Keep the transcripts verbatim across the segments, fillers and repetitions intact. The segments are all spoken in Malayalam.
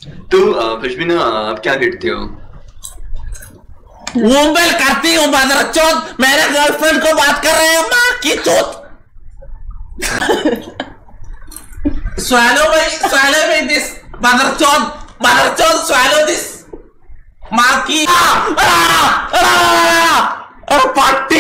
तो पश्मीना आप क्या करते हो? मुंबई करती हूँ मदरचोद, मेरे गर्लफ्रेंड को बात कर रहे हैं माँ की चोट। swallow भाई swallow भाई this मदरचोद मदरचोद swallow this माँ की പട്ടി.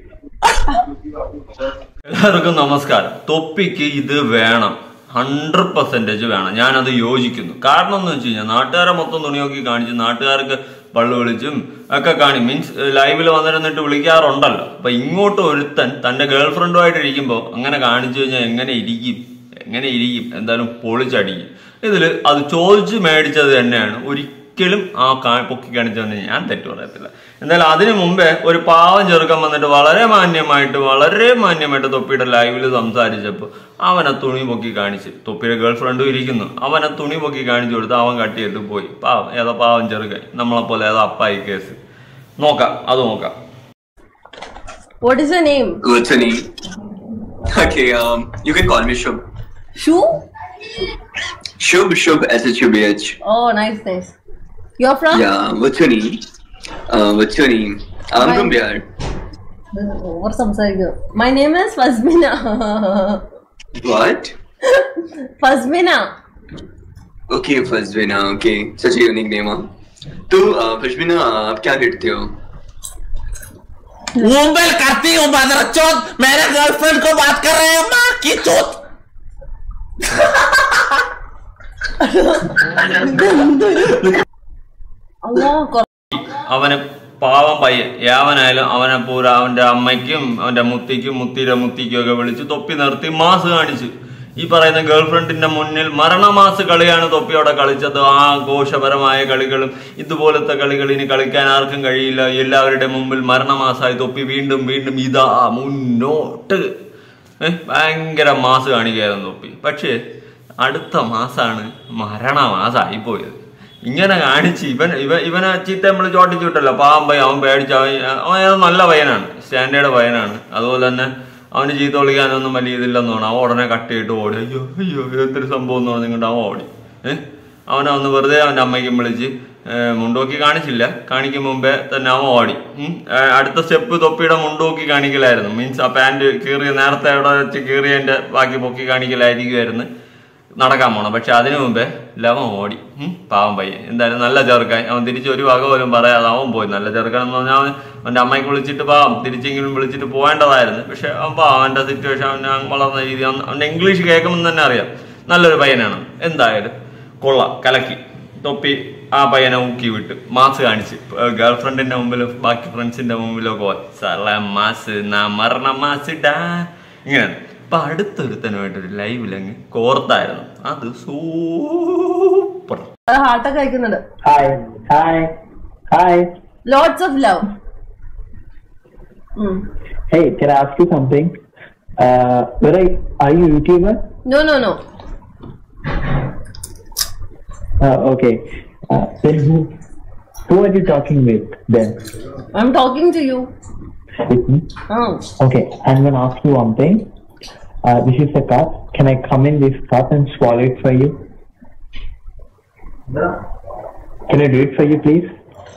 എല്ലാവർക്കും നമസ്കാരം. തൊപ്പിക്ക് ഇത് വേണം, ഹൺഡ്രഡ് പെർസെന്റേജ് വേണം. ഞാനത് യോജിക്കുന്നു. കാരണം എന്ന് വെച്ച് കഴിഞ്ഞാൽ നാട്ടുകാരെ മൊത്തം തുണി നോക്കി കാണിച്ച് നാട്ടുകാർക്ക് പള്ളു വിളിച്ചും ഒക്കെ കാണി മീൻസ് ലൈവിൽ വന്നിരുന്നിട്ട് വിളിക്കാറുണ്ടല്ലോ. അപ്പൊ ഇങ്ങോട്ട് ഒരുത്തൻ തന്റെ ഗേൾഫ്രണ്ടുമായിട്ട് ഇരിക്കുമ്പോൾ അങ്ങനെ കാണിച്ചു കഴിഞ്ഞാൽ എങ്ങനെ ഇരിക്കും എങ്ങനെ ഇരിക്കും എന്തായാലും പൊളിച്ചടിക്കും. ഇതില് അത് ചോദിച്ച് മേടിച്ചത് തന്നെയാണ്. ഒരിക്കലും ആ പൊക്കി കാണിച്ചതെന്ന് ഞാൻ തെറ്റു പറയത്തില്ല. എന്തായാലും അതിനു മുമ്പേ ഒരു പാവം ചെറുക്കൻ വന്നിട്ട് വളരെ മാന്യമായിട്ട് വളരെ മാന്യമായിട്ട് തൊപ്പിയുടെ ലൈവിൽ സംസാരിച്ചപ്പോൾ അവനെ തുണി പൊക്കി കാണിച്ച്, തൊപ്പിയുടെ ഗേൾഫ്രണ്ടും ഇരിക്കുന്നു, അവനെ തുണി പൊക്കി കാണിച്ചു കൊടുത്ത് അവൻ കട്ടിയിട്ട് പോയി. പാവം ഏതാ പാവം ചെറുക്കൻ, നമ്മളെപ്പോലെ ഏതാ അപ്പായി കേസ്. നോക്കാം, അത് നോക്കാം. What is your name? What's your name? Okay, um, you can call me Shubh. Shubh? Shubh, Shubh, S H U B H. Oh, nice, nice. You're from? Yeah, what's your name? Uh, what's your name? I'm My... from Bihar. What's up, sir? My name is Fazmina. What? Fazmina. Okay, Fazmina. Okay, such a unique name, huh? तो पश्मीना आप क्या करते हो? मुंबई करती हूँ मदरचोद, मेरे गर्लफ्रेंड को बात कर रहे हैं माँ की चोट. അവന് പാവം പയ്യൻ യാവനായാലും അവനെ പൂര അവന്റെ അമ്മയ്ക്കും അവന്റെ മുത്തിക്കും മുത്തിയുടെ മുത്തിക്കും ഒക്കെ വിളിച്ച് തൊപ്പി നിർത്തി മാസ് കാണിച്ചു. ഈ പറയുന്ന ഗേൾഫ്രണ്ടിന്റെ മുന്നിൽ മരണമാസ് കളിയാണ് തൊപ്പിയോടെ കളിച്ചത്. ആഘോഷപരമായ കളികളും ഇതുപോലത്തെ കളികൾ ഇനി കളിക്കാൻ ആർക്കും കഴിയില്ല. എല്ലാവരുടെ മുമ്പിൽ മരണമാസായി തൊപ്പി വീണ്ടും വീണ്ടും ഇതാ മുന്നോട്ട് ഏഹ് ഭയങ്കര മാസ് കാണിക്കുകയായിരുന്നു തൊപ്പി. പക്ഷേ അടുത്ത മാസാണ് മരണമാസായി പോയത്. ഇങ്ങനെ കാണിച്ച് ഇവൻ ഇവ ഇവനെ ചീത്ത നമ്മൾ ചോട്ടിച്ചു വിട്ടല്ലോ. പാവം പയ്യൻ, അവൻ പേടിച്ച അവൻ നല്ല പയ്യനാണ്, സ്റ്റാൻഡേർഡ് പയ്യനാണ്. അതുപോലെ തന്നെ അവന് ചീത്ത വിളിക്കാനൊന്നും വലിയ ഇതില്ലെന്ന് തോന്നുന്നു. അവൻ ഉടനെ കട്ട് ചെയ്തിട്ട് ഓടി. അയ്യോ അയ്യോ എന്തൊരു സംഭവം എന്ന് പറഞ്ഞിട്ട് അവൻ ഓടി. ഏഹ് അവനെ ഒന്ന് വെറുതെ അവൻ്റെ അമ്മയ്ക്കും വിളിച്ച് മുണ്ടോക്കി കാണിച്ചില്ല, കാണിക്കും മുമ്പേ തന്നെ അവൻ ഓടി. അടുത്ത സ്റ്റെപ്പ് തൊപ്പിയുടെ മുണ്ടോക്കി കാണിക്കലായിരുന്നു. മീൻസ് ആ പാൻറ് കീറിയ നേരത്തെ അവിടെ വെച്ച് കീറിയതിൻ്റെ ബാക്കി പൊക്കി കാണിക്കലായിരിക്കുമായിരുന്നു നടക്കാൻ പോണം. പക്ഷെ അതിനു മുമ്പേ ലവൻ ഓടി. പാവം പയ്യൻ എന്തായാലും നല്ല ചെറുക്കാൻ. അവൻ തിരിച്ച് ഒരു വക പോലും പറയാതെ അവൻ പോയി. നല്ല ചെറുക്കാൻ എന്ന് പറഞ്ഞാൽ അവൻ അവൻ്റെ അമ്മയ്ക്ക് വിളിച്ചിട്ട് പാവം തിരിച്ചെങ്കിലും വിളിച്ചിട്ട് പോകേണ്ടതായിരുന്നു. പക്ഷെ അവൻ പാവം അവൻ്റെ സിറ്റുവേഷൻ അവൻ വളർന്ന രീതി അവൻ്റെ ഇംഗ്ലീഷ് കേൾക്കുമ്പോൾ തന്നെ അറിയാം നല്ലൊരു പയ്യനാണ്. എന്തായാലും കൊള്ളാം, കലക്കി. തൊപ്പി ആ പയ്യനെ ഊക്കി വിട്ട് മാസ് കാണിച്ച് ഗേൾഫ്രണ്ടിന്റെ മുമ്പിലും ബാക്കി ഫ്രണ്ട്സിന്റെ മുമ്പിലൊക്കെ മാസ് മരണ മാസ് ഡാ ഇങ്ങനെയാണ്. അപ്പൊ അടുത്തൊരുത്തനുമായിട്ടൊരു ലൈവിലങ്ങ് കോർത്തായിരുന്നു. അത് സൂപ്പർ. ഹാർട്ടൊക്കെ അയക്കുന്നുണ്ട്. Hi hi hi. Lots of love. Mm. Hey, can I ask you something? Uh, where are you, are you YouTuber? No, no, no. Uh, okay. Uh, then who, who are you talking with then? I'm talking to you. With me? Oh. Okay, I'm gonna ask you one thing. Uh, this is a cup. Can I come in this cup and swallow it for you? Can I do it for you, please?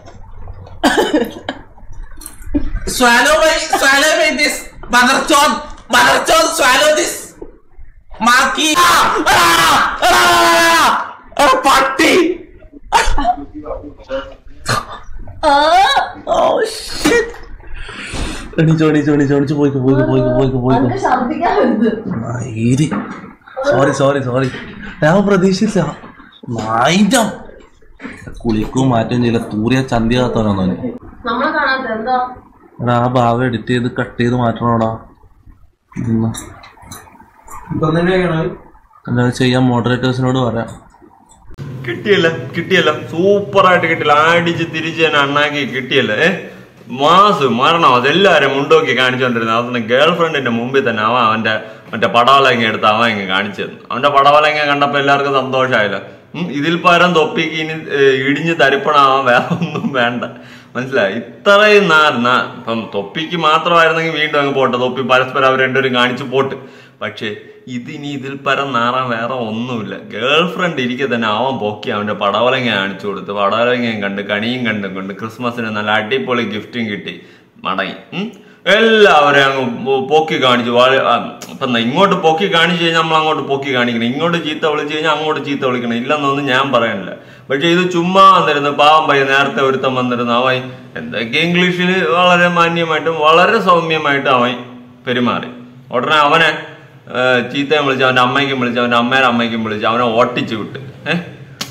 swallow भाई swallow भाई this मदरचोद मदरचोद swallow this माँ की പട്ടി. Oh shit. എണീച്ചോ എണീച്ചോ എണീച്ചോ എണീച്ച് പോയിക്കോ പോയിക്കോ പോയിക്കോ പോയിക്കോ പോയിക്കോ. സോറി സോറി സോറി ഞാൻ പ്രതീക്ഷിച്ച നായിറ്റം കുളിക്കും മാറ്റം ചെയ്യില്ല. തൂറിയ ചന്തിയാത്തോനോ എടാ ആ ഭാഗം എഡിറ്റ് ചെയ്ത് കട്ട് ചെയ്ത് മാറ്റണോടാ. എന്താ ചെയ്യാൻ മോഡറേറ്റേഴ്സിനോട് പറയാം. കിട്ടിയല്ല കിട്ടിയല്ല സൂപ്പറായിട്ട് കിട്ടില്ല. അടിച്ച് തിരിച്ച് തന്നെ അണ്ണാക്കി കിട്ടിയല്ല. ഏഹ് മാസ് മരണം അതെല്ലാവരും മുണ്ടോക്കി കാണിച്ചുകൊണ്ടിരുന്നത്. അതൊന്ന് ഗേൾഫ്രണ്ടിന്റെ മുമ്പിൽ തന്നെ അവൻ അവന്റെ മറ്റേ പടവലങ്ങ എടുത്ത് അവൻ ഇങ്ങ് കാണിച്ചു തന്നു. അവന്റെ പടവലങ്ങ കണ്ടപ്പോ എല്ലാവർക്കും സന്തോഷമായില്ല. ഇതിൽ പരം തൊപ്പിക്ക് ഇനി ഇടിഞ്ഞ് തരിപ്പണാവാൻ വേറെ ഒന്നും വേണ്ട. മനസ്സിലായി? ഇത്രയും നാ ഇപ്പം തൊപ്പിക്ക് മാത്രമായിരുന്നെങ്കിൽ വീണ്ടും അങ്ങ് പോട്ടെ, തൊപ്പി പരസ്പരം അവർ രണ്ടുപേരും കാണിച്ചു പോട്ട്. പക്ഷെ ഇതിനി ഇതിൽ പരം നാറാൻ വേറെ ഒന്നുമില്ല. ഗേൾ ഫ്രണ്ട് ഇരിക്കെ തന്നെ അവൻ പൊക്കി അവന്റെ പടവലങ്ങ കാണിച്ചു കൊടുത്ത് പടവലങ്ങയും കണ്ട് കണിയും കണ്ടും കൊണ്ട് ക്രിസ്മസിന് നല്ല അടിപൊളി ഗിഫ്റ്റും കിട്ടി മടങ്ങി. എല്ലാവരും അങ്ങ് പൊക്കി കാണിച്ചു. ഇപ്പൊ ഇങ്ങോട്ട് പൊക്കി കാണിച്ചു കഴിഞ്ഞാൽ നമ്മൾ അങ്ങോട്ട് പൊക്കി കാണിക്കണം, ഇങ്ങോട്ട് ചീത്ത വിളിച്ചു കഴിഞ്ഞാൽ അങ്ങോട്ട് ചീത്ത വിളിക്കണം, ഇല്ലെന്നൊന്നും ഞാൻ പറയാനില്ല. പക്ഷെ ഇത് ചുമ്മാ വന്നിരുന്നു പാവം പയ്യ നേരത്തെ ഒരുത്തം വന്നിരുന്നു. അവൻ എന്തൊക്കെ ഇംഗ്ലീഷിൽ വളരെ മാന്യമായിട്ടും വളരെ സൗമ്യമായിട്ടും അവൻ പെരുമാറി. ഉടനെ അവനെ ചീത്തയും വിളിച്ച് അവന്റെ അമ്മയ്ക്കും വിളിച്ച് അവന്റെ അമ്മയുടെ അമ്മയ്ക്കും വിളിച്ച് അവനെ ഓട്ടിച്ചു വിട്ട്. ഏഹ്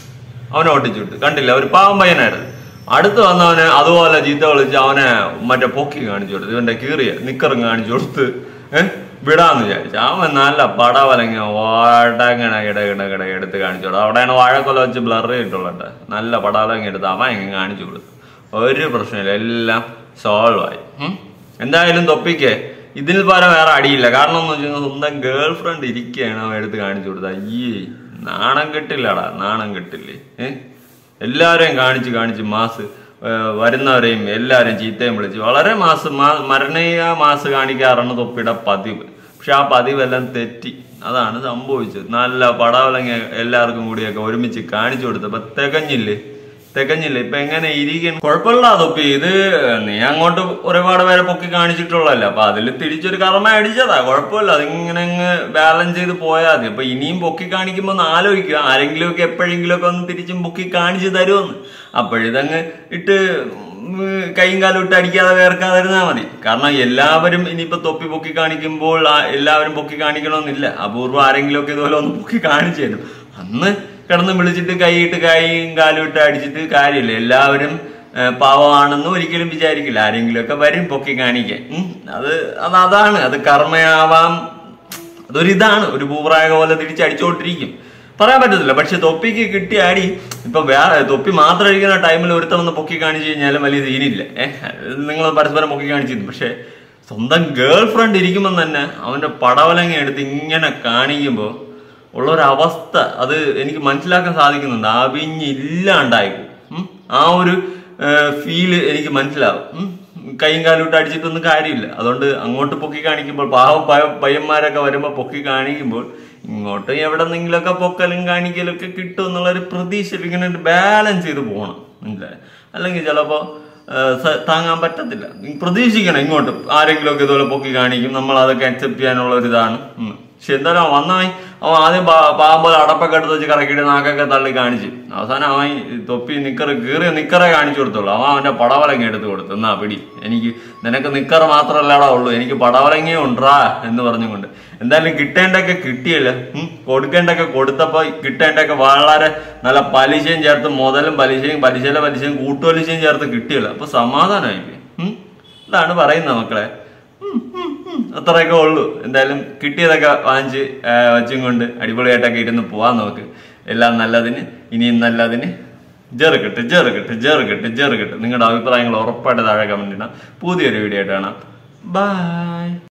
അവനെ ഓട്ടിച്ചു വിട്ട്. കണ്ടില്ല, ഒരു പാവം പയ്യനായിരുന്നു. അടുത്ത് വന്നവന് അതുപോലെ ചീത്ത വിളിച്ച് അവനെ മറ്റേ പൊക്കി കാണിച്ചു കൊടുത്ത് ഇവന്റെ കീറിയ നിക്കറും കാണിച്ചു കൊടുത്ത് ഏഹ് വിടാന്ന് വിചാരിച്ചു. അവൻ നല്ല പടവലങ്ങ വടങ്ങണ ഇട ഇട ഇട എടുത്ത് കാണിച്ചു കൊടുത്തു. അവിടെയാണ് വാഴക്കൊല വെച്ച് ബ്ലർ ചെയ്തിട്ടുള്ളത്. നല്ല പടവലങ്ങ എടുത്ത് അവൻ എങ്ങനെ കാണിച്ചു കൊടുത്തു. ഒരു പ്രശ്നമില്ല, എല്ലാം സോൾവ് ആയി. എന്തായാലും തൊപ്പിക്ക് ഇതിൽ പരം വേറെ അടിയില്ല. കാരണം എന്ന് വെച്ചാൽ സ്വന്തം ഗേൾ ഫ്രണ്ട് ഇരിക്കുകയാണ് അവൻ എടുത്ത് കാണിച്ചു കൊടുത്തത്. അയ്യേ, നാണം കെട്ടില്ലടാ, നാണം കെട്ടില്ലേ. ഏഹ് എല്ലാവരെയും കാണിച്ച് കാണിച്ച് മാസ് വരുന്നവരെയും എല്ലാവരെയും ചീത്തയും വിളിച്ച് വളരെ മാസ് മരണീയ മാസ് കാണിക്കാറാണ് തൊപ്പിയുടെ പതിവ്. പക്ഷെ ആ പതിവെല്ലാം തെറ്റി. അതാണ് സംഭവിച്ചത്. നല്ല പടവലങ്ങ എല്ലാവർക്കും കൂടിയൊക്കെ ഒരുമിച്ച് കാണിച്ചു കൊടുത്തപ്പോ തികഞ്ഞില്ലേ തികഞ്ഞില്ല ഇപ്പൊ എങ്ങനെ ഇരിക്കുന്നു? കുഴപ്പമില്ല തൊപ്പി, ഇത് നീ അങ്ങോട്ട് ഒരുപാട് പേരെ പൊക്കി കാണിച്ചിട്ടുള്ളല്ലോ, അപ്പൊ അതിൽ തിരിച്ചൊരു കർമ്മ അടിച്ചതാ. കുഴപ്പമില്ല, അതിങ്ങനെ അങ്ങ് ബാലൻസ് ചെയ്ത് പോയാൽ മതി. അപ്പൊ ഇനിയും പൊക്കി കാണിക്കുമ്പോ ഒന്ന് ആലോചിക്കുക, ആരെങ്കിലും ഒക്കെ എപ്പോഴെങ്കിലും ഒക്കെ ഒന്ന് തിരിച്ചും പൊക്കി കാണിച്ചു തരുമെന്ന്. അപ്പോഴിതങ്ങ് ഇട്ട് കൈയും കാലും ഇട്ട് അടിക്കാതെ വേർക്കാതിരുന്നാ മതി. കാരണം എല്ലാവരും ഇനിയിപ്പോ തൊപ്പി പൊക്കി കാണിക്കുമ്പോൾ എല്ലാവരും പൊക്കി കാണിക്കണമെന്നില്ല. അപൂർവം ആരെങ്കിലും ഒക്കെ ഇതുപോലെ ഒന്ന് പൊക്കി കാണിച്ചു തരും. അന്ന് കിടന്ന് വിളിച്ചിട്ട് കൈയിട്ട് കൈയും കാലും ഇട്ട് അടിച്ചിട്ട് കാര്യമില്ല. എല്ലാവരും പാവമാണെന്ന് ഒരിക്കലും വിചാരിക്കില്ല. ആരെങ്കിലും ഒക്കെ വരും പൊക്കി കാണിക്കാൻ. അത് അത് അതാണ് അത് കർമ്മയാവാം. അതൊരിതാണ്, ഒരു ഭൂപ്രായക പോലെ തിരിച്ചടിച്ചോണ്ടിരിക്കും, പറയാൻ പറ്റത്തില്ല. പക്ഷെ തൊപ്പിക്ക് കിട്ടിയ അടി ഇപ്പൊ വേറെ തൊപ്പി മാത്രം ഇരിക്കുന്ന ടൈമിൽ ഒരുത്തവന്ന് പൊക്കി കാണിച്ചു കഴിഞ്ഞാലും വലിയ സീനില്ല. ഏഹ് നിങ്ങൾ പരസ്പരം പൊക്കി കാണിച്ചിരുന്നു. പക്ഷെ സ്വന്തം ഗേൾ ഫ്രണ്ട് ഇരിക്കുമ്പോൾ തന്നെ അവന്റെ പടവലങ്ങ എടുത്ത് ഇങ്ങനെ കാണിക്കുമ്പോൾ ഉള്ളൊരവസ്ഥ അത് എനിക്ക് മനസ്സിലാക്കാൻ സാധിക്കുന്നുണ്ട്. അവിഞ്ഞില്ലാണ്ടായിപ്പോ ആ ഒരു ഫീല് എനിക്ക് മനസ്സിലാവും. കൈയും കാലും ഇട്ട് അടിച്ചിട്ടൊന്നും കാര്യമില്ല. അതുകൊണ്ട് അങ്ങോട്ട് പൊക്കി കാണിക്കുമ്പോൾ പാവ പയ്യന്മാരൊക്കെ വരുമ്പോ പൊക്കി കാണിക്കുമ്പോൾ ഇങ്ങോട്ട് എവിടെന്നെങ്കിലുമൊക്കെ പൊക്കലും കാണിക്കലും ഒക്കെ കിട്ടും എന്നുള്ളൊരു പ്രതീക്ഷ ഇങ്ങനെ ബാലൻസ് ചെയ്ത് പോകണം. മനസ്സിലായി? അല്ലെങ്കിൽ ചിലപ്പോ താങ്ങാൻ പറ്റത്തില്ല. പ്രതീക്ഷിക്കണം ഇങ്ങോട്ട് ആരെങ്കിലും ഒക്കെ ഇതുപോലെ പൊക്കി കാണിക്കും, നമ്മൾ അതൊക്കെ അക്സെപ്റ്റ് ചെയ്യാനുള്ള ഒരു ഇതാണ്. പക്ഷെ എന്തായാലും വന്നവൻ അവൻ ആദ്യം പാവം പോലെ അടപ്പൊക്കെ എടുത്ത് വെച്ച് കറക്കിയിട്ട് നാക്കൊക്കെ തള്ളി കാണിച്ച് അവസാനം അവൻ തൊപ്പി നിക്കറ് കീറിയ നിക്കറെ കാണിച്ചു കൊടുത്തുള്ളൂ. അവൻ അവന്റെ പടവലങ്ങ എടുത്ത് കൊടുത്തു. എന്നാ പിടി, എനിക്ക് നിനക്ക് നിക്കറ് മാത്രമല്ലടാ ഉള്ളൂ, എനിക്ക് പടവലങ്ങയും ഉണ്ടാ എന്ന് പറഞ്ഞുകൊണ്ട്. എന്തായാലും കിട്ടേണ്ടൊക്കെ കിട്ടിയില്ല. കൊടുക്കേണ്ടൊക്കെ കൊടുത്തപ്പോ കിട്ടേണ്ടൊക്കെ വളരെ നല്ല പലിശയും ചേർത്ത് മുതലും പലിശയും പലിശയിലെ പലിശയും കൂട്ടുപലിശയും ചേർത്ത് കിട്ടിയല്ലോ. അപ്പൊ സമാധാനമായില്ലേ? ഇതാണ് പറയുന്നത് മക്കളെ. അത്രയൊക്കെ ഉള്ളൂ. എന്തായാലും കിട്ടിയതൊക്കെ വാങ്ങിച്ച് വച്ചും കൊണ്ട് അടിപൊളിയായിട്ടൊക്കെ ഇരുന്ന് പോവാൻ നോക്ക്. എല്ലാം നല്ലതിന്, ഇനിയും നല്ലതിന്. ജെറുകെട്ട് ജെറുകെട്ട് ജെറുകെട്ട് ജെറുകെട്ട്. നിങ്ങളുടെ അഭിപ്രായങ്ങൾ ഉറപ്പായിട്ട് താഴെ കമന്റ് ഇടാം. പുതിയൊരു വീഡിയോ ആയിട്ട് കാണാം. ബൈ.